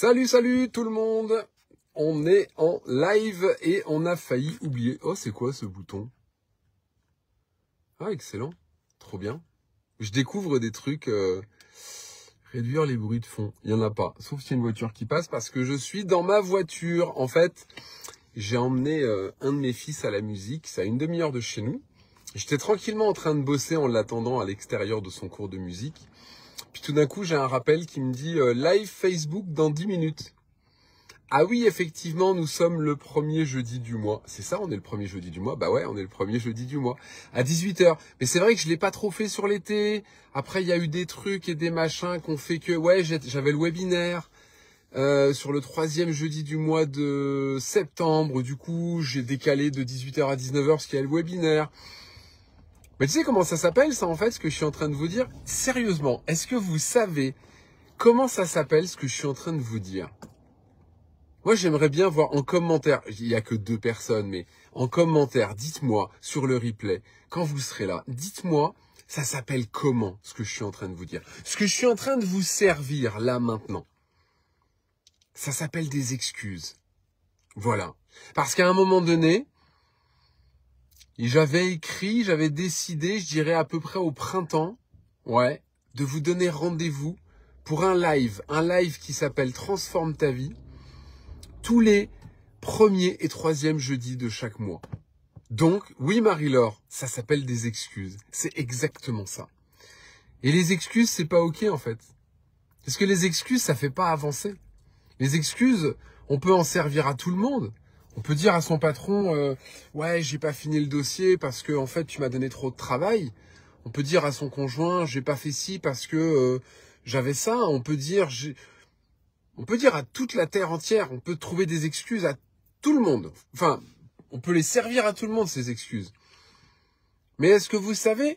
Salut, salut tout le monde. On est en live et on a failli oublier. Oh, c'est quoi ce bouton? Ah, excellent. Trop bien. Je découvre des trucs. Réduire les bruits de fond. Il n'y en a pas. Sauf s'il y a une voiture qui passe parce que je suis dans ma voiture. En fait, j'ai emmené un de mes fils à la musique. C'est à une demi-heure de chez nous. J'étais tranquillement en train de bosser en l'attendant à l'extérieur de son cours de musique. Puis tout d'un coup, j'ai un rappel qui me dit live Facebook dans 10 minutes. Ah oui, effectivement, nous sommes le premier jeudi du mois. C'est ça, on est le premier jeudi du mois? Bah ouais, on est le premier jeudi du mois. À 18h. Mais c'est vrai que je l'ai pas trop fait sur l'été. Après, il y a eu des trucs et des machins qu'on fait que... Ouais, j'avais le webinaire sur le troisième jeudi du mois de septembre. Du coup, j'ai décalé de 18h à 19h parce qu'il y a le webinaire. Mais tu sais comment ça s'appelle, ça, en fait, ce que je suis en train de vous dire? Sérieusement, est-ce que vous savez comment ça s'appelle, ce que je suis en train de vous dire? Moi, j'aimerais bien voir en commentaire, il n'y a que 2 personnes, mais en commentaire, dites-moi sur le replay, quand vous serez là, dites-moi, ça s'appelle comment, ce que je suis en train de vous dire? Ce que je suis en train de vous servir, là, maintenant, ça s'appelle des excuses. Voilà. Parce qu'à un moment donné, j'avais décidé, je dirais à peu près au printemps, ouais, de vous donner rendez-vous pour un live qui s'appelle Transforme ta vie, tous les 1er et 3e jeudis de chaque mois. Donc, oui Marie-Laure, ça s'appelle des excuses. C'est exactement ça. Et les excuses, c'est pas ok en fait. Parce que les excuses, ça fait pas avancer. Les excuses, on peut en servir à tout le monde. On peut dire à son patron, ouais, j'ai pas fini le dossier parce que en fait, tu m'as donné trop de travail. On peut dire à son conjoint, j'ai pas fait ci parce que j'avais ça. On peut dire à toute la terre entière, on peut trouver des excuses à tout le monde. Enfin, on peut les servir à tout le monde, ces excuses. Mais est-ce que vous savez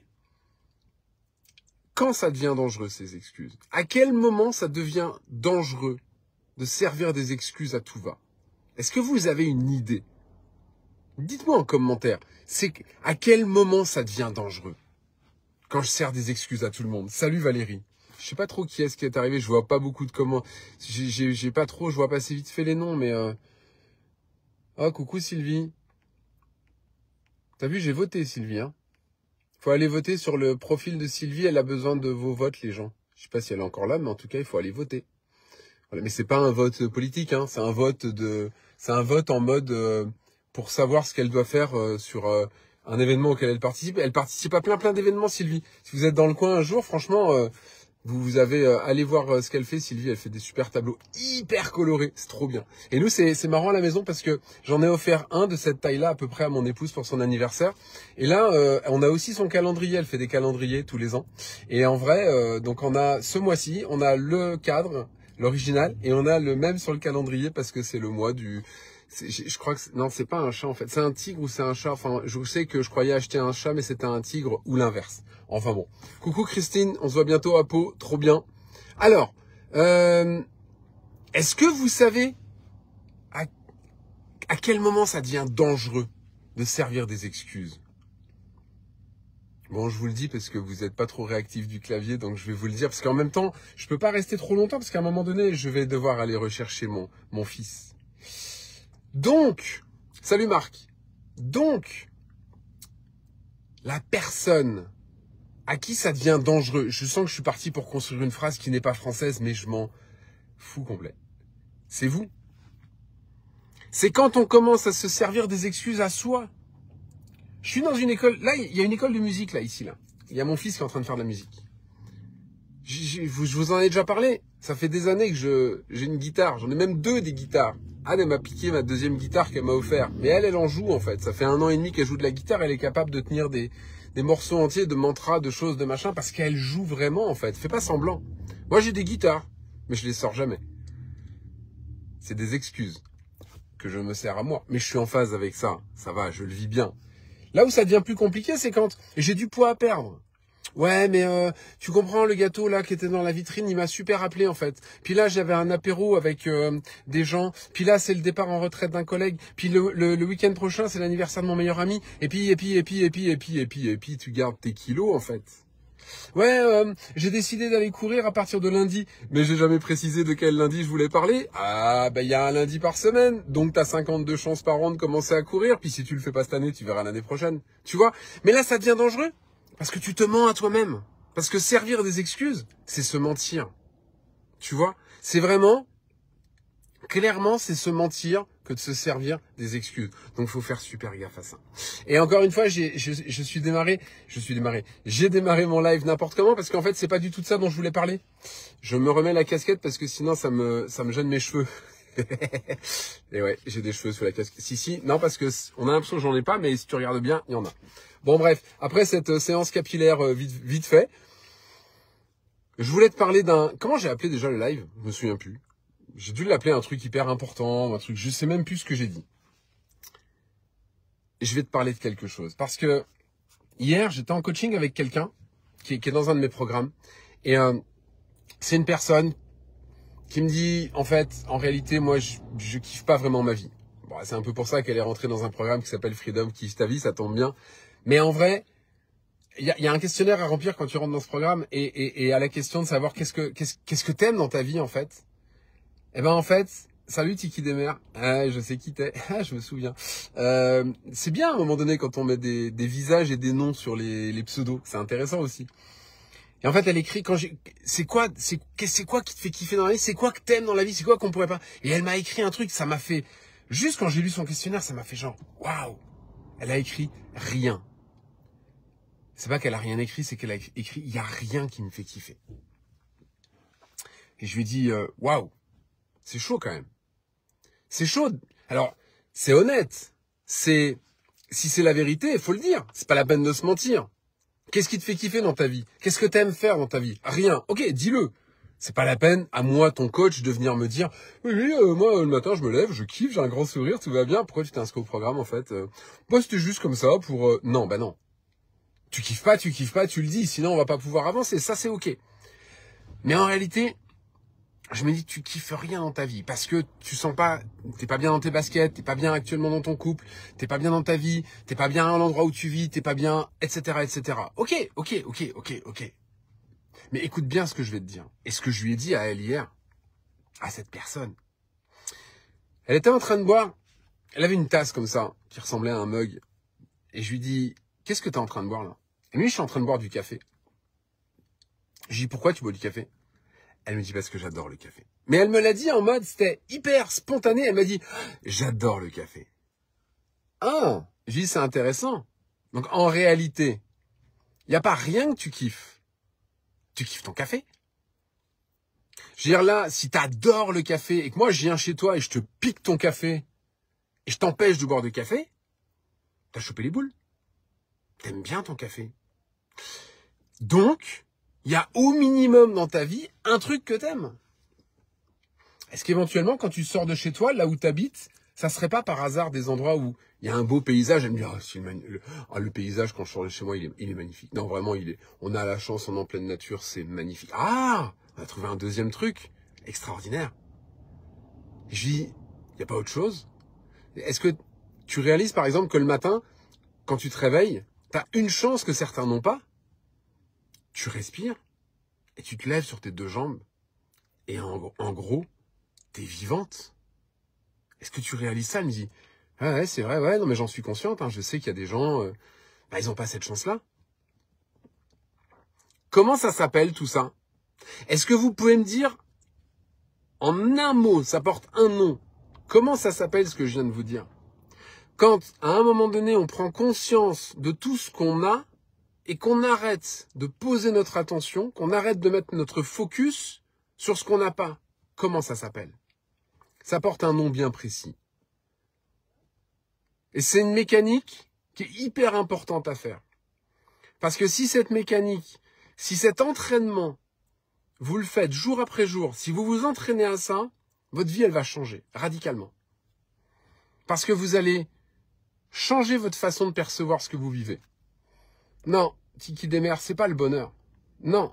quand ça devient dangereux, ces excuses? À quel moment ça devient dangereux de servir des excuses à tout va? Est-ce que vous avez une idée? Dites-moi en commentaire. À quel moment ça devient dangereux quand je sers des excuses à tout le monde? Salut Valérie. Je sais pas trop qui est arrivé, je vois pas beaucoup de comment. J'ai pas trop, je vois passer vite fait les noms, mais oh, coucou Sylvie. T'as vu, j'ai voté Sylvie, hein. Faut aller voter sur le profil de Sylvie, elle a besoin de vos votes, les gens. Je sais pas si elle est encore là, mais en tout cas, il faut aller voter. Voilà, mais c'est pas un vote politique, hein, c'est un vote en mode pour savoir ce qu'elle doit faire sur un événement auquel elle participe. Elle participe à plein d'événements, Sylvie. Si vous êtes dans le coin un jour, franchement, vous avez allez voir ce qu'elle fait, Sylvie. Elle fait des super tableaux hyper colorés, c'est trop bien. Et nous, c'est marrant à la maison parce que j'en ai offert un de cette taille-là à peu près à mon épouse pour son anniversaire. Et là, on a aussi son calendrier. Elle fait des calendriers tous les ans. Et en vrai, donc on a ce mois-ci, on a le cadre, l'original, et on a le même sur le calendrier parce que c'est le mois du... Je crois que... Non, c'est pas un chat en fait. C'est un tigre ou c'est un chat. Enfin, je sais que je croyais acheter un chat, mais c'était un tigre ou l'inverse. Enfin bon. Coucou Christine, on se voit bientôt à Pau. Trop bien. Alors, est-ce que vous savez à quel moment ça devient dangereux de servir des excuses? Bon, je vous le dis parce que vous n'êtes pas trop réactif du clavier, donc je vais vous le dire. Parce qu'en même temps, je peux pas rester trop longtemps parce qu'à un moment donné, je vais devoir aller rechercher mon fils. Donc, salut Marc. Donc, la personne à qui ça devient dangereux, je sens que je suis parti pour construire une phrase qui n'est pas française, mais je m'en fous complet. C'est vous. C'est quand on commence à se servir des excuses à soi. Je suis dans une école, là, il y a une école de musique, là, ici, là. Il y a mon fils qui est en train de faire de la musique. Je vous en ai déjà parlé. Ça fait des années que j'ai une guitare. J'en ai même 2 des guitares. Anne, elle m'a piqué ma 2e guitare qu'elle m'a offert. Mais elle en joue, en fait. Ça fait 1 an et demi qu'elle joue de la guitare. Elle est capable de tenir des morceaux entiers de mantras, de choses, de machin, parce qu'elle joue vraiment, en fait. Fais pas semblant. Moi, j'ai des guitares, mais je les sors jamais. C'est des excuses que je me sers à moi. Mais je suis en phase avec ça. Ça va, je le vis bien. Là où ça devient plus compliqué, c'est quand j'ai du poids à perdre. Ouais, mais tu comprends, le gâteau là qui était dans la vitrine, il m'a super appelé en fait. Puis là, j'avais un apéro avec des gens. Puis là, c'est le départ en retraite d'un collègue. Puis le week-end prochain, c'est l'anniversaire de mon meilleur ami. Et puis, tu gardes tes kilos en fait. Ouais, j'ai décidé d'aller courir à partir de lundi, mais j'ai jamais précisé de quel lundi je voulais parler. Ah, il y a un lundi par semaine, donc t'as 52 chances par an de commencer à courir, puis si tu le fais pas cette année, tu verras l'année prochaine. Tu vois? Mais là, ça devient dangereux, parce que tu te mens à toi-même. Parce que servir des excuses, c'est se mentir. Tu vois? C'est vraiment, clairement, c'est se mentir que de se servir des excuses. Donc, faut faire super gaffe à ça. Et encore une fois, j'ai démarré mon live n'importe comment parce qu'en fait, c'est pas du tout de ça dont je voulais parler. Je me remets la casquette parce que sinon, ça me gêne mes cheveux. Et ouais, j'ai des cheveux sous la casquette. Si, non, parce que on a l'impression que j'en ai pas, mais si tu regardes bien, il y en a. Bon, bref, après cette séance capillaire vite fait, je voulais te parler d'un... Comment j'ai appelé déjà le live? Je me souviens plus. J'ai dû l'appeler un truc hyper important, un truc, je sais même plus ce que j'ai dit. Et je vais te parler de quelque chose. Parce que hier, j'étais en coaching avec quelqu'un qui est dans un de mes programmes. Et c'est une personne qui me dit, en fait, en réalité, moi, je kiffe pas vraiment ma vie. Bon, c'est un peu pour ça qu'elle est rentrée dans un programme qui s'appelle Freedom, Kiffe ta vie, ça tombe bien. Mais en vrai, il y a un questionnaire à remplir quand tu rentres dans ce programme et à la question de savoir qu'est-ce que t'aimes dans ta vie, en fait. Eh ben en fait, salut Tiki Demer, je sais qui t'es, je me souviens. C'est bien à un moment donné quand on met des visages et des noms sur les pseudos, c'est intéressant aussi. Et en fait, elle écrit c'est quoi qui te fait kiffer dans la vie, c'est quoi que t'aimes dans la vie, c'est quoi qu'on pourrait pas. Et elle m'a écrit un truc, ça m'a fait, juste quand j'ai lu son questionnaire, ça m'a fait genre, waouh. Elle a écrit rien. C'est pas qu'elle a rien écrit, c'est qu'elle a écrit, il y a rien qui me fait kiffer. Et je lui ai dit, waouh. C'est chaud quand même. C'est chaud. Alors, c'est honnête. Si c'est la vérité, il faut le dire. C'est pas la peine de se mentir. Qu'est-ce qui te fait kiffer dans ta vie? Qu'est-ce que t'aimes faire dans ta vie? Rien. Ok, dis-le. C'est pas la peine, à moi, ton coach, de venir me dire, oui, moi, le matin, je me lève, je kiffe, j'ai un grand sourire, tout va bien. Pourquoi tu t'es inscrit au programme, en fait? Moi, c'était juste comme ça pour... Non, bah non. Tu kiffes pas, tu le dis, sinon on va pas pouvoir avancer. Ça, c'est ok. Mais en réalité... Je me dis, tu kiffes rien dans ta vie parce que tu sens pas, t'es pas bien dans tes baskets, t'es pas bien actuellement dans ton couple, t'es pas bien dans ta vie, t'es pas bien à l'endroit où tu vis, t'es pas bien, etc., etc. Ok. Mais écoute bien ce que je vais te dire. Et ce que je lui ai dit à elle hier, à cette personne. Elle était en train de boire, elle avait une tasse comme ça, qui ressemblait à un mug. Et je lui dis, qu'est-ce que t'es en train de boire là? Et lui, je suis en train de boire du café. Je lui dis, pourquoi tu bois du café? Elle me dit parce que j'adore le café. Mais elle me l'a dit en mode, c'était hyper spontané. Elle m'a dit, j'adore le café. Ah, je dis, c'est intéressant. Donc en réalité, il n'y a pas rien que tu kiffes. Tu kiffes ton café. Je veux dire là, si tu adores le café et que moi je viens chez toi et je te pique ton café et je t'empêche de boire du café, t'as chopé les boules. T'aimes bien ton café. Donc, il y a au minimum dans ta vie un truc que t'aimes. Est-ce qu'éventuellement, quand tu sors de chez toi, là où tu habites, ça serait pas par hasard des endroits où il y a un beau paysage? Elle me dit, le paysage, quand je sors de chez moi, il est magnifique. Non, vraiment, on a la chance, on est en pleine nature, c'est magnifique. Ah, on a trouvé un deuxième truc extraordinaire. Je dis, il n'y a pas autre chose? Est-ce que tu réalises, par exemple, que le matin, quand tu te réveilles, tu as une chance que certains n'ont pas? Tu respires et tu te lèves sur tes deux jambes. Et en gros, t'es vivante. Est-ce que tu réalises ça? Elle me dit, ah ouais, c'est vrai, ouais, non, mais j'en suis consciente, hein, je sais qu'il y a des gens, ils n'ont pas cette chance-là. Comment ça s'appelle tout ça? Est-ce que vous pouvez me dire, en un mot, ça porte un nom, comment ça s'appelle ce que je viens de vous dire? Quand, à un moment donné, on prend conscience de tout ce qu'on a et qu'on arrête de poser notre attention, qu'on arrête de mettre notre focus sur ce qu'on n'a pas, comment ça s'appelle? Ça porte un nom bien précis. Et c'est une mécanique qui est hyper importante à faire. Parce que si cette mécanique, si cet entraînement, vous le faites jour après jour, si vous vous entraînez à ça, votre vie, elle va changer radicalement. Parce que vous allez changer votre façon de percevoir ce que vous vivez. Non, Tiki Demer, c'est pas le bonheur. Non.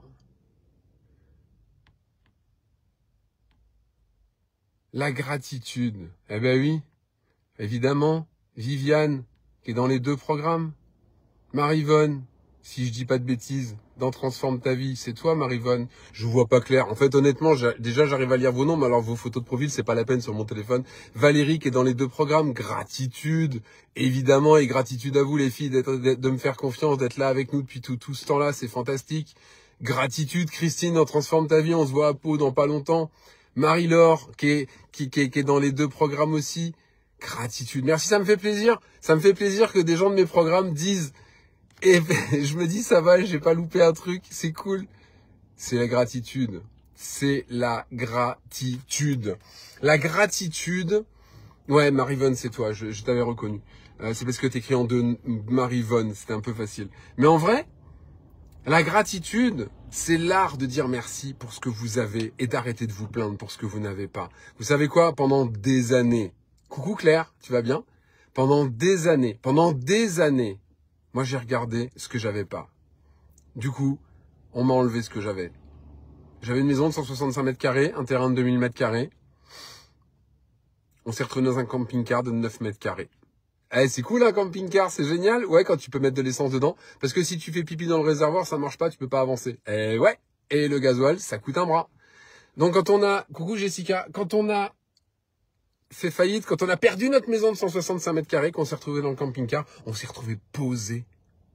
La gratitude. Eh ben oui, évidemment. Viviane, qui est dans les deux programmes. Marivonne, si je dis pas de bêtises, dans Transforme ta vie. C'est toi, Marivonne. Je vois pas clair. En fait, honnêtement, déjà, j'arrive à lire vos noms, mais alors vos photos de profil, c'est pas la peine sur mon téléphone. Valérie, qui est dans les 2 programmes. Gratitude, évidemment, et gratitude à vous, les filles, de me faire confiance, d'être là avec nous depuis tout ce temps-là. C'est fantastique. Gratitude, Christine, dans Transforme ta vie. On se voit à Pau dans pas longtemps. Marie-Laure, qui est dans les 2 programmes aussi. Gratitude. Merci, ça me fait plaisir. Ça me fait plaisir que des gens de mes programmes disent, et je me dis, ça va, j'ai pas loupé un truc, c'est cool. C'est la gratitude. C'est la gratitude. La gratitude. Ouais, Marivonne, c'est toi, je t'avais reconnu. C'est parce que t'écris en 2 Marivonne, c'était un peu facile. Mais en vrai, la gratitude, c'est l'art de dire merci pour ce que vous avez et d'arrêter de vous plaindre pour ce que vous n'avez pas. Vous savez quoi? Pendant des années, coucou Claire, tu vas bien? Pendant des années, moi j'ai regardé ce que j'avais pas. Du coup, on m'a enlevé ce que j'avais. J'avais une maison de 165 mètres carrés, un terrain de 2000 mètres carrés. On s'est retrouvé dans un camping-car de 9 mètres carrés. Eh, c'est cool un camping-car, c'est génial. Ouais, quand tu peux mettre de l'essence dedans. Parce que si tu fais pipi dans le réservoir, ça marche pas, tu peux pas avancer. Eh ouais. Et le gasoil, ça coûte un bras. Donc quand on a, coucou Jessica, quand on a fait faillite, quand on a perdu notre maison de 165 mètres carrés, qu'on s'est retrouvé dans le camping-car, on s'est retrouvé posé.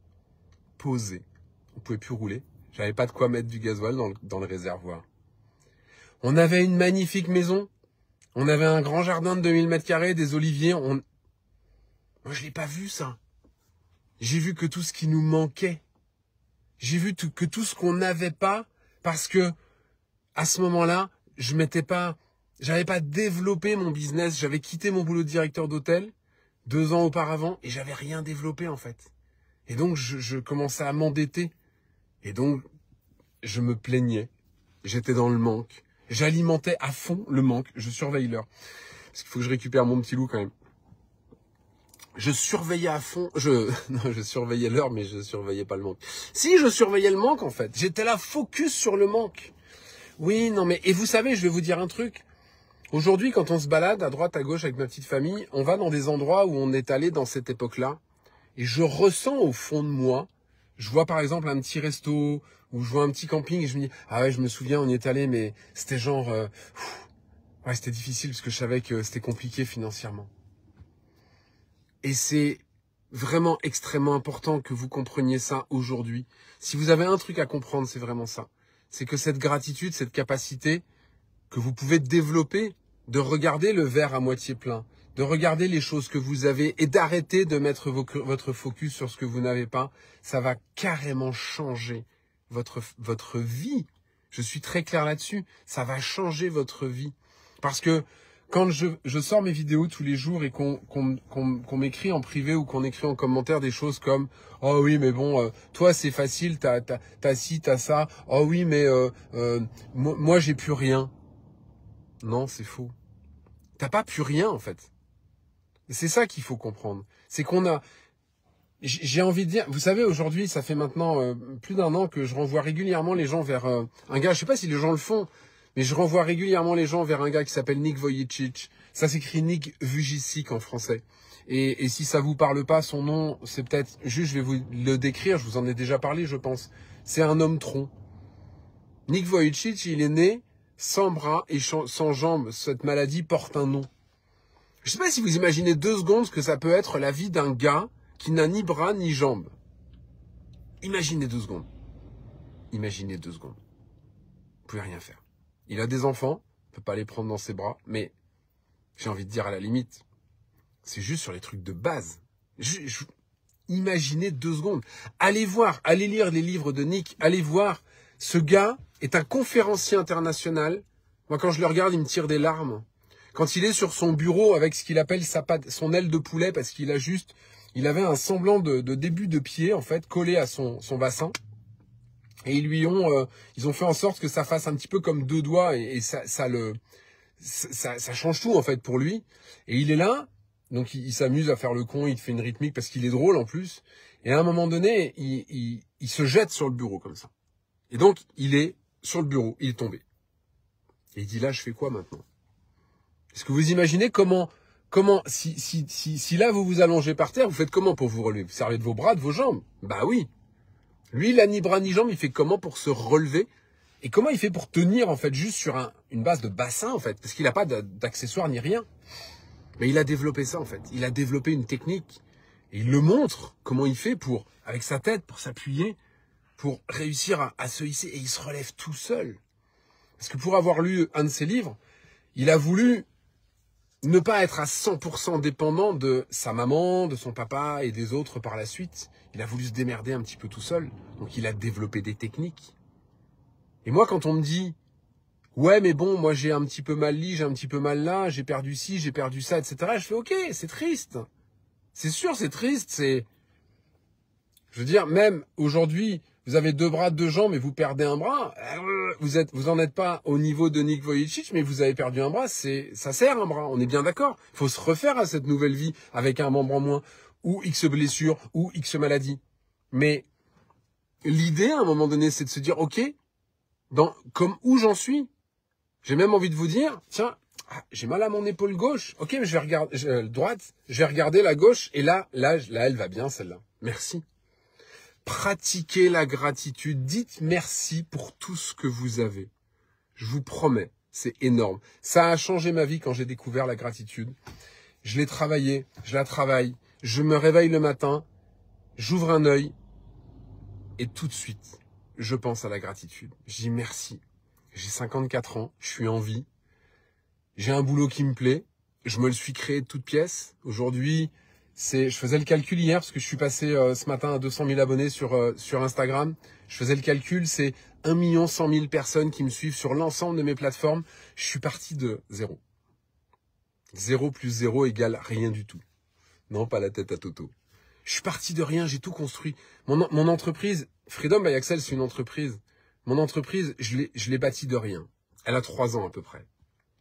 On pouvait plus rouler. J'avais pas de quoi mettre du gasoil dans le réservoir. On avait une magnifique maison. On avait un grand jardin de 2000 mètres carrés, des oliviers. Moi, je l'ai pas vu, ça. J'ai vu que tout ce qui nous manquait. J'ai vu que tout ce qu'on n'avait pas, parce que, à ce moment-là, j'avais pas développé mon business. J'avais quitté mon boulot de directeur d'hôtel 2 ans auparavant et j'avais rien développé, en fait. Et donc, je commençais à m'endetter. Et donc, je me plaignais. J'étais dans le manque. J'alimentais à fond le manque. Je surveille l'heure. Parce qu'il faut que je récupère mon petit loup quand même. Je surveillais à fond. Non, je surveillais l'heure, mais je surveillais pas le manque. Si, je surveillais le manque, en fait. J'étais là, focus sur le manque. Oui, non, mais... Et vous savez, je vais vous dire un truc. Aujourd'hui, quand on se balade à droite, à gauche avec ma petite famille, on va dans des endroits où on est allé dans cette époque-là. Et je ressens au fond de moi, je vois par exemple un petit resto, ou je vois un petit camping, et je me dis, ah ouais, je me souviens, on y est allé, mais c'était genre... ouais, c'était difficile, parce que je savais que c'était compliqué financièrement. Et c'est vraiment extrêmement important que vous compreniez ça aujourd'hui. Si vous avez un truc à comprendre, c'est vraiment ça. C'est que cette gratitude, cette capacité que vous pouvez développer de regarder le verre à moitié plein, de regarder les choses que vous avez et d'arrêter de mettre votre focus sur ce que vous n'avez pas, ça va carrément changer votre vie. Je suis très clair là-dessus. Ça va changer votre vie. Parce que quand je sors mes vidéos tous les jours et qu'on m'écrit en privé ou qu'on écrit en commentaire des choses comme « Oh oui, mais bon, toi c'est facile, t'as ci, t'as ça. Oh oui, mais moi j'ai plus rien. » Non, c'est faux. T'as pas plus rien en fait. C'est ça qu'il faut comprendre. C'est qu'on a... J'ai envie de dire... Vous savez, aujourd'hui, ça fait maintenant plus d'1 an que je renvoie régulièrement les gens vers un gars... Je sais pas si les gens le font, mais je renvoie régulièrement les gens vers un gars qui s'appelle Nick Vujicic. Ça s'écrit Nick Vujicic en français. Et si ça vous parle pas, son nom, c'est peut-être... Juste, je vais vous le décrire, je vous en ai déjà parlé, je pense. C'est un homme tronc. Nick Vujicic, il est né sans bras et sans jambes. Cette maladie porte un nom. Je sais pas si vous imaginez 2 secondes ce que ça peut être la vie d'un gars qui n'a ni bras ni jambes. Imaginez 2 secondes. Imaginez 2 secondes. Vous pouvez rien faire. Il a des enfants, il peut pas les prendre dans ses bras, mais j'ai envie de dire à la limite, c'est juste sur les trucs de base. Imaginez 2 secondes. Allez voir, allez lire les livres de Nick, allez voir. Ce gars est un conférencier international. Moi, quand je le regarde, il me tire des larmes. Quand il est sur son bureau avec ce qu'il appelle son aile de poulet, parce qu'il avait un semblant de début de pied, en fait, collé à son bassin. Et ils ont fait en sorte que ça fasse un petit peu comme 2 doigts et ça change tout, en fait, pour lui. Et il est là, donc il s'amuse à faire le con, il fait une rythmique parce qu'il est drôle, en plus. Et à un moment donné, il se jette sur le bureau, comme ça. Et donc, il est sur le bureau, il est tombé. Et il dit, là, je fais quoi maintenant? Est-ce que vous imaginez comment, si là vous vous allongez par terre, vous faites comment pour vous relever? Vous servez de vos bras, de vos jambes? Bah oui. Lui, il a ni bras ni jambes, il fait comment pour se relever? Et comment il fait pour tenir, en fait, juste sur une base de bassin, en fait? Parce qu'il n'a pas d'accessoires ni rien. Mais il a développé ça, en fait. Il a développé une technique. Et il le montre, comment il fait pour, avec sa tête, pour s'appuyer, pour réussir à se hisser. Et il se relève tout seul. Parce que pour avoir lu un de ses livres, il a voulu ne pas être à 100% dépendant de sa maman, de son papa et des autres par la suite. Il a voulu se démerder un petit peu tout seul. Donc il a développé des techniques. Et moi, quand on me dit « Ouais, mais bon, moi j'ai un petit peu mal li, j'ai un petit peu mal là, j'ai perdu ci, j'ai perdu ça, etc. » Je fais « Ok, c'est triste. C'est sûr, c'est triste. Je veux dire, même aujourd'hui, vous avez 2 bras, 2 jambes et vous perdez un bras. Vous en êtes pas au niveau de Nick Vujicic, mais vous avez perdu un bras. Ça sert un bras. On est bien d'accord. Il faut se refaire à cette nouvelle vie avec un membre en moins ou X blessure ou X maladie. Mais l'idée, à un moment donné, c'est de se dire, ok, comme où j'en suis. J'ai même envie de vous dire, tiens, j'ai mal à mon épaule gauche. Ok, mais je vais regarder droite. Je vais regarder la gauche et là, elle va bien celle-là. Merci. Pratiquez la gratitude. Dites merci pour tout ce que vous avez. Je vous promets, c'est énorme. Ça a changé ma vie quand j'ai découvert la gratitude. Je l'ai travaillé, je la travaille. Je me réveille le matin, j'ouvre un œil et tout de suite, je pense à la gratitude. Je dis merci. J'ai 54 ans, je suis en vie. J'ai un boulot qui me plaît. Je me le suis créé de toutes pièces. Aujourd'hui, je faisais le calcul hier parce que je suis passé ce matin à 200 000 abonnés sur Instagram. Je faisais le calcul, c'est 1 100 000 personnes qui me suivent sur l'ensemble de mes plateformes. Je suis parti de 0. 0 plus 0 égale rien du tout. Non, pas la tête à Toto. Je suis parti de rien, j'ai tout construit. Mon entreprise, Freedom by Axel, c'est une entreprise. Mon entreprise, je l'ai bâtie de rien. Elle a 3 ans à peu près.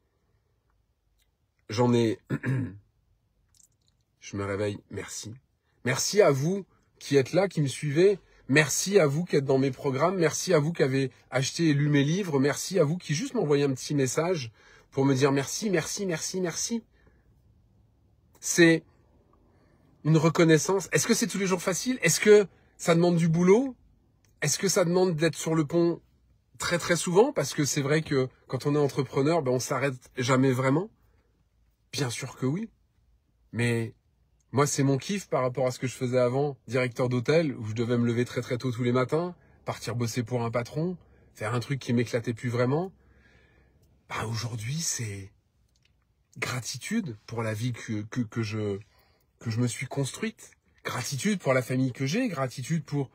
J'en ai... Je me réveille, merci. Merci à vous qui êtes là, qui me suivez. Merci à vous qui êtes dans mes programmes. Merci à vous qui avez acheté et lu mes livres. Merci à vous qui juste m'envoyez un petit message pour me dire merci, merci, merci, merci. C'est une reconnaissance. Est-ce que c'est tous les jours facile? Est-ce que ça demande du boulot? Est-ce que ça demande d'être sur le pont très très souvent? Parce que c'est vrai que quand on est entrepreneur, on s'arrête jamais vraiment. Bien sûr que oui. Mais moi, c'est mon kiff par rapport à ce que je faisais avant, directeur d'hôtel, où je devais me lever très très tôt tous les matins, partir bosser pour un patron, faire un truc qui m'éclatait plus vraiment. Aujourd'hui, c'est gratitude pour la vie que je me suis construite. Gratitude pour la famille que j'ai, gratitude pour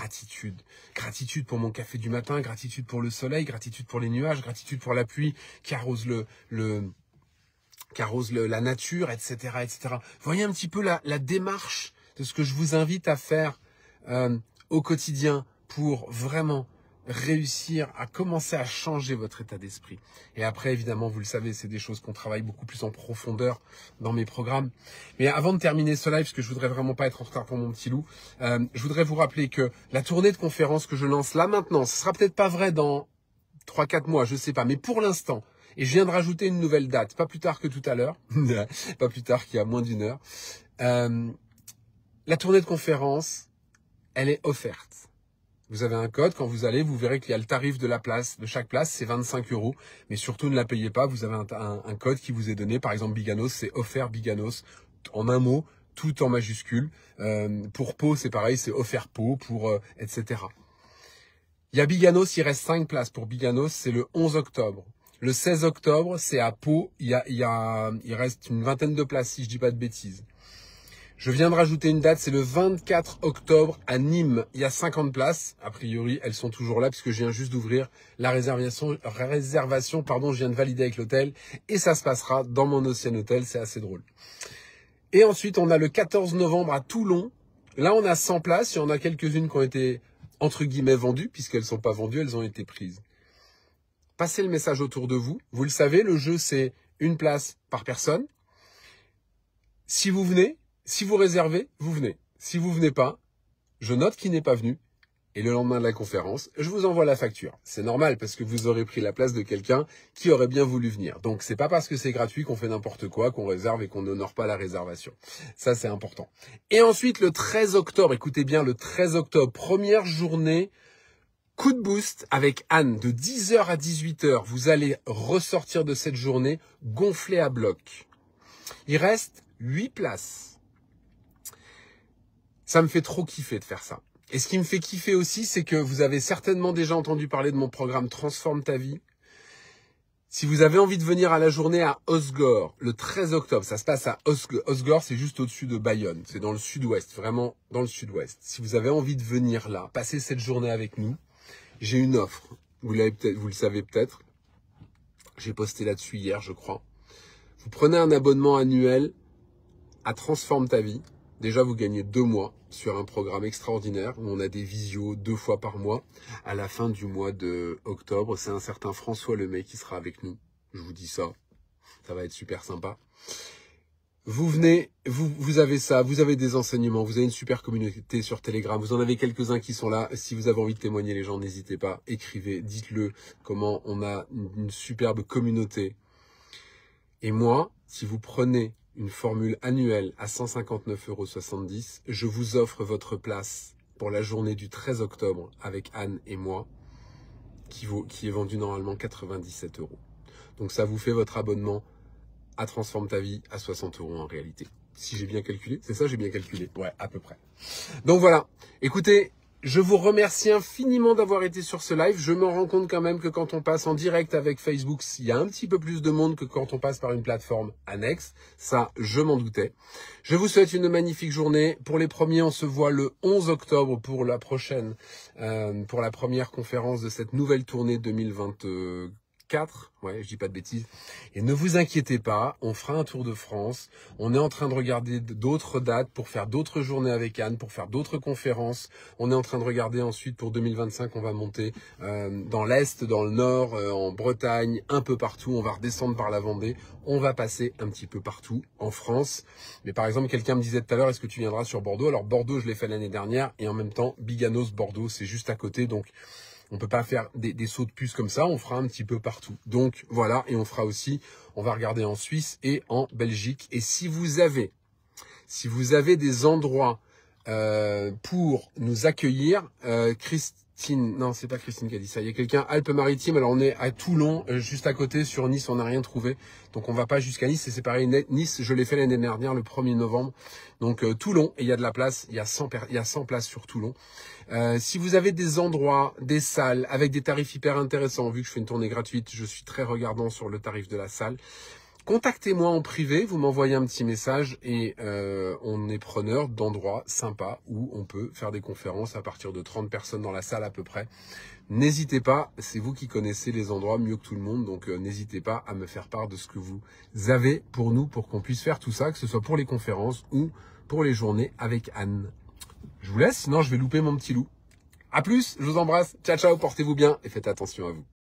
mon café du matin, gratitude pour le soleil, gratitude pour les nuages, gratitude pour la pluie qui arrose la nature, etc., etc. Vous voyez un petit peu la démarche de ce que je vous invite à faire au quotidien pour vraiment réussir à commencer à changer votre état d'esprit. Et après, évidemment, vous le savez, c'est des choses qu'on travaille beaucoup plus en profondeur dans mes programmes. Mais avant de terminer ce live, parce que je voudrais vraiment pas être en retard pour mon petit loup, je voudrais vous rappeler que la tournée de conférences que je lance là maintenant, ce sera peut-être pas vrai dans 3-4 mois, je sais pas, mais pour l'instant, et je viens de rajouter une nouvelle date, pas plus tard que tout à l'heure, pas plus tard qu'il y a moins d'1 heure. La tournée de conférence, elle est offerte. Vous avez un code, quand vous allez, vous verrez qu'il y a le tarif de chaque place, c'est 25 €. Mais surtout, ne la payez pas, vous avez un code qui vous est donné. Par exemple, Biganos, c'est offert Biganos, en un mot, tout en majuscule. Pour Pau, c'est pareil, c'est offert Pau, etc. Il y a Biganos, il reste 5 places pour Biganos, c'est le 11 octobre. Le 16 octobre, c'est à Pau, il reste une vingtaine de places, si je dis pas de bêtises. Je viens de rajouter une date, c'est le 24 octobre à Nîmes. Il y a 50 places. A priori, elles sont toujours là puisque je viens juste d'ouvrir la réservation. Je viens de valider avec l'hôtel. Et ça se passera dans mon Ocean Hotel. C'est assez drôle. Et ensuite, on a le 14 novembre à Toulon. Là, on a 100 places. Il y en a quelques-unes qui ont été, entre guillemets, vendues puisqu'elles ne sont pas vendues. Elles ont été prises. Passez le message autour de vous. Vous le savez, le jeu, c'est une place par personne. Si vous venez, si vous réservez, vous venez. Si vous venez pas, je note qui n'est pas venu Et le lendemain de la conférence, je vous envoie la facture. C'est normal parce que vous aurez pris la place de quelqu'un qui aurait bien voulu venir. Donc c'est pas parce que c'est gratuit qu'on fait n'importe quoi, qu'on réserve et qu'on n'honore pas la réservation. Ça c'est important. Et ensuite le 13 octobre, écoutez bien, le 13 octobre, première journée, coup de boost avec Anne de 10h à 18h. Vous allez ressortir de cette journée gonflé à bloc. Il reste 8 places. Ça me fait trop kiffer de faire ça. Et ce qui me fait kiffer aussi, c'est que vous avez certainement déjà entendu parler de mon programme Transforme ta vie. Si vous avez envie de venir à la journée à Osgore, le 13 octobre, ça se passe à Osgore, c'est juste au-dessus de Bayonne. C'est dans le sud-ouest, vraiment dans le sud-ouest. Si vous avez envie de venir là, passer cette journée avec nous, j'ai une offre. Vous le savez peut-être. J'ai posté là-dessus hier, je crois. Vous prenez un abonnement annuel à Transforme ta vie. Déjà, vous gagnez 2 mois sur un programme extraordinaire où on a des visios 2 fois par mois. À la fin du mois de octobre, c'est un certain François Lemay qui sera avec nous. Je vous dis ça. Ça va être super sympa. Vous venez, vous avez ça, vous avez des enseignements, vous avez une super communauté sur Telegram, vous en avez quelques-uns qui sont là. Si vous avez envie de témoigner les gens, n'hésitez pas, écrivez, dites-le comment on a une superbe communauté. Et moi, si vous prenez une formule annuelle à 159,70 €, je vous offre votre place pour la journée du 13 octobre avec Anne et moi, qui est vendue normalement 97 €. Donc ça vous fait votre abonnement à Transforme ta vie à 60 € en réalité. Si j'ai bien calculé, c'est ça, j'ai bien calculé. Ouais, à peu près. Donc voilà, écoutez, je vous remercie infiniment d'avoir été sur ce live. Je me rends compte quand même que quand on passe en direct avec Facebook, il y a un petit peu plus de monde que quand on passe par une plateforme annexe. Ça, je m'en doutais. Je vous souhaite une magnifique journée. Pour les premiers, on se voit le 11 octobre pour la prochaine, pour la première conférence de cette nouvelle tournée 2024. Ouais, je dis pas de bêtises. Et ne vous inquiétez pas, on fera un tour de France. On est en train de regarder d'autres dates pour faire d'autres journées avec Anne, pour faire d'autres conférences. On est en train de regarder ensuite pour 2025, on va monter dans l'Est, dans le Nord, en Bretagne, un peu partout. On va redescendre par la Vendée. On va passer un petit peu partout en France. Mais par exemple, quelqu'un me disait tout à l'heure, est-ce que tu viendras sur Bordeaux? Alors Bordeaux, je l'ai fait l'année dernière. Et en même temps, Biganos, Bordeaux, c'est juste à côté. Donc, on peut pas faire des sauts de puce comme ça, on fera un petit peu partout. Donc voilà, et on fera aussi, on va regarder en Suisse et en Belgique. Et si vous avez des endroits pour nous accueillir, Christine, non c'est pas Christine qui a dit ça, il y a quelqu'un, Alpes-Maritimes, alors on est à Toulon, juste à côté, sur Nice, on n'a rien trouvé, donc on va pas jusqu'à Nice, c'est pareil, Nice, je l'ai fait l'année dernière, le 1er novembre, donc Toulon, et il y a de la place, il y a 100 places sur Toulon. Si vous avez des endroits, des salles, avec des tarifs hyper intéressants, vu que je fais une tournée gratuite, je suis très regardant sur le tarif de la salle, contactez-moi en privé, vous m'envoyez un petit message et on est preneur d'endroits sympas où on peut faire des conférences à partir de 30 personnes dans la salle à peu près. N'hésitez pas, c'est vous qui connaissez les endroits mieux que tout le monde, donc n'hésitez pas à me faire part de ce que vous avez pour nous, pour qu'on puisse faire tout ça, que ce soit pour les conférences ou pour les journées avec Anne. Je vous laisse, sinon je vais louper mon petit loup. À plus, je vous embrasse, ciao ciao, portez-vous bien et faites attention à vous.